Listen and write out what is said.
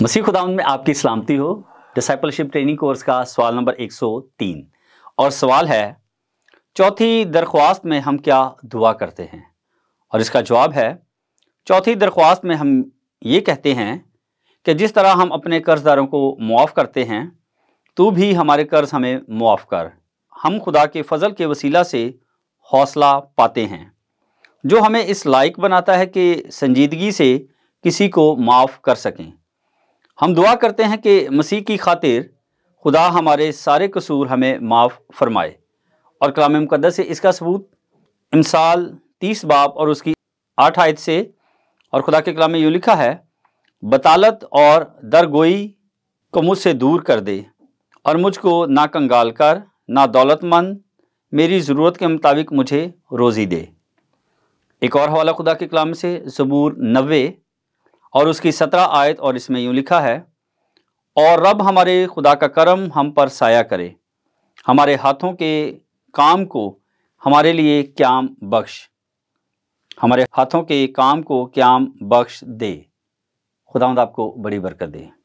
मसीह खुदावंद में आपकी सलामती हो। डिसाइपलशिप ट्रेनिंग कोर्स का सवाल नंबर 103 और सवाल है, चौथी दरख्वास्त में हम क्या दुआ करते हैं? और इसका जवाब है, चौथी दरख्वास्त में हम ये कहते हैं कि जिस तरह हम अपने कर्जदारों को मुआफ़ करते हैं, तू भी हमारे कर्ज हमें मुआफ़ कर। हम खुदा के फजल के वसीला से हौसला पाते हैं, जो हमें इस लायक बनाता है कि संजीदगी से किसी को माफ़ कर सकें। हम दुआ करते हैं कि मसीह की खातिर खुदा हमारे सारे कसूर हमें माफ़ फरमाए। और कलाम मुक़द्दस से इसका सबूत इमसाल 30 बाब और उसकी 8 आयत से, और खुदा के कलाम में यूँ लिखा है, बतालत और दरगोई को मुझसे दूर कर दे और मुझको ना कंगाल कर, ना दौलतमंद, मेरी ज़रूरत के मुताबिक मुझे रोज़ी दे। एक और हवाला खुदा के कलाम से ज़बूर 90 और उसकी 17 आयत, और इसमें यूँ लिखा है, और रब हमारे खुदा का करम हम पर साया करे, हमारे हाथों के काम को हमारे लिए क़याम बख्श, हमारे हाथों के काम को क़याम बख्श दे। खुदावंद आपको बड़ी बरकत दे।